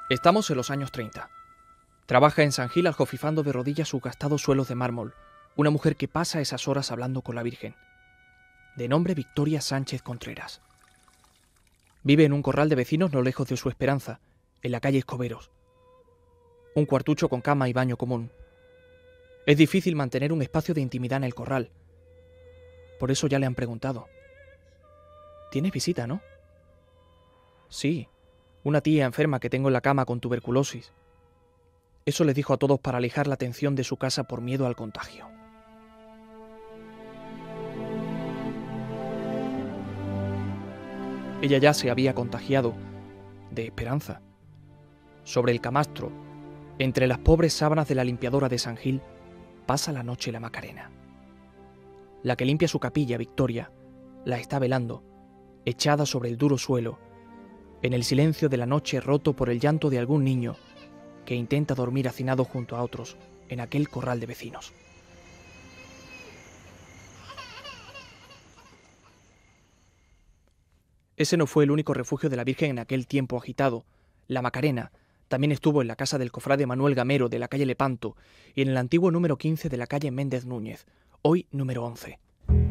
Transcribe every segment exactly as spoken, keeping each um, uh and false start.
Estamos en los años treinta. Trabaja en San Gil aljofifando de rodillas sus gastados suelos de mármol, una mujer que pasa esas horas hablando con la Virgen. De nombre Victoria Sánchez Contreras. Vive en un corral de vecinos no lejos de su Esperanza, en la calle Escoberos. Un cuartucho con cama y baño común. Es difícil mantener un espacio de intimidad en el corral. Por eso ya le han preguntado. ¿Tienes visita, no? Sí, una tía enferma que tengo en la cama con tuberculosis. Eso les dijo a todos para alejar la atención de su casa por miedo al contagio. Ella ya se había contagiado de Esperanza. Sobre el camastro, entre las pobres sábanas de la limpiadora de San Gil, pasa la noche la Macarena. La que limpia su capilla, Victoria, la está velando, echada sobre el duro suelo, en el silencio de la noche roto por el llanto de algún niño que intenta dormir hacinado junto a otros en aquel corral de vecinos. Ese no fue el único refugio de la Virgen en aquel tiempo agitado. La Macarena también estuvo en la casa del cofrade Manuel Gamero de la calle Lepanto y en el antiguo número quince de la calle Méndez Núñez, hoy número once.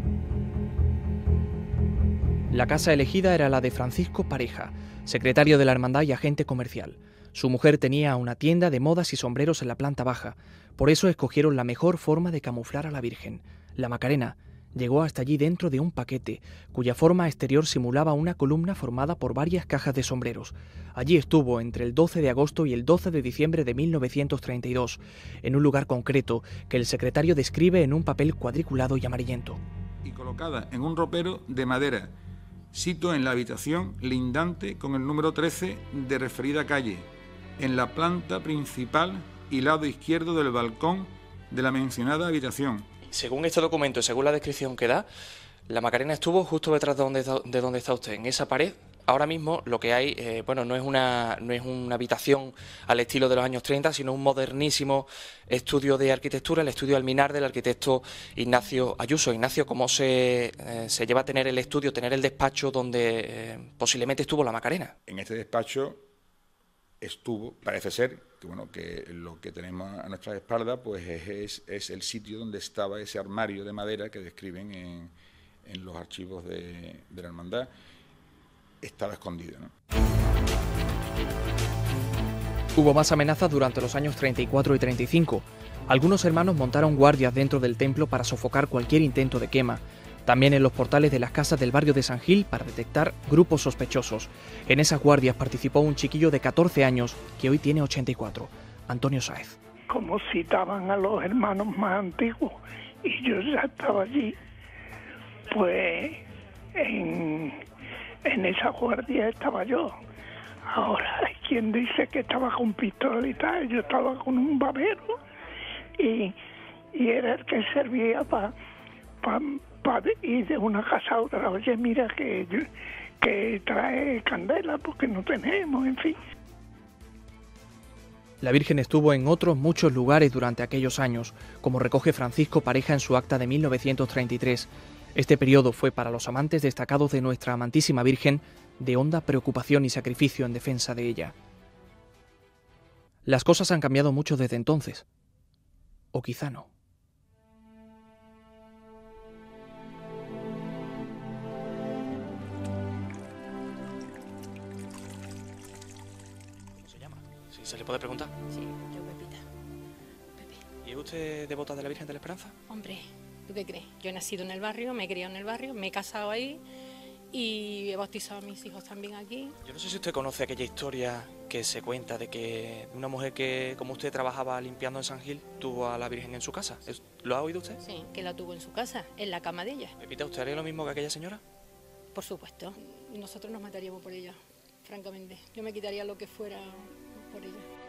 La casa elegida era la de Francisco Pareja, secretario de la Hermandad y agente comercial. Su mujer tenía una tienda de modas y sombreros en la planta baja, por eso escogieron la mejor forma de camuflar a la Virgen. La Macarena llegó hasta allí dentro de un paquete, cuya forma exterior simulaba una columna formada por varias cajas de sombreros. Allí estuvo entre el doce de agosto y el doce de diciembre de mil novecientos treinta y dos, en un lugar concreto que el secretario describe en un papel cuadriculado y amarillento. Y colocada en un ropero de madera, sito en la habitación lindante con el número trece de referida calle, en la planta principal y lado izquierdo del balcón de la mencionada habitación. Según este documento y según la descripción que da, la Macarena estuvo justo detrás de donde, de donde está usted, en esa pared. Ahora mismo lo que hay, eh, bueno, no es, una, no es una habitación al estilo de los años treinta, sino un modernísimo estudio de arquitectura, el estudio Alminar del arquitecto Ignacio Ayuso. Ignacio, ¿cómo se, eh, se lleva a tener el estudio, tener el despacho donde eh, posiblemente estuvo la Macarena? En este despacho estuvo, parece ser, que bueno, que lo que tenemos a nuestra espalda pues es, es, es el sitio donde estaba ese armario de madera que describen en, en los archivos de, de la hermandad. Estaba escondido, ¿no? Hubo más amenazas durante los años treinta y cuatro y treinta y cinco. Algunos hermanos montaron guardias dentro del templo para sofocar cualquier intento de quema. También en los portales de las casas del barrio de San Gil para detectar grupos sospechosos. En esas guardias participó un chiquillo de catorce años que hoy tiene ochenta y cuatro, Antonio Sáez. Como citaban a los hermanos más antiguos y yo ya estaba allí, pues en, en esa guardia estaba yo. Ahora hay quien dice que estaba con pistola y tal, yo estaba con un babero y, y era el que servía para pa, pa ir de una casa a otra. Oye, mira que, que trae candela porque no tenemos, en fin. La Virgen estuvo en otros muchos lugares durante aquellos años, como recoge Francisco Pareja en su acta de mil novecientos treinta y tres. Este periodo fue para los amantes destacados de nuestra amantísima Virgen de honda preocupación y sacrificio en defensa de ella. Las cosas han cambiado mucho desde entonces. O quizá no. ¿Cómo se llama? ¿Sí se le puede preguntar? Sí, yo Pepita. Pepe. ¿Y es usted devota de la Virgen de la Esperanza? Hombre, ¿tú qué crees? Yo he nacido en el barrio, me he criado en el barrio, me he casado ahí y he bautizado a mis hijos también aquí. Yo no sé si usted conoce aquella historia que se cuenta de que una mujer que, como usted, trabajaba limpiando en San Gil, tuvo a la Virgen en su casa. ¿Lo ha oído usted? Sí, que la tuvo en su casa, en la cama de ella. Pepita, ¿usted haría lo mismo que aquella señora? Por supuesto. Nosotros nos mataríamos por ella, francamente. Yo me quitaría lo que fuera por ella.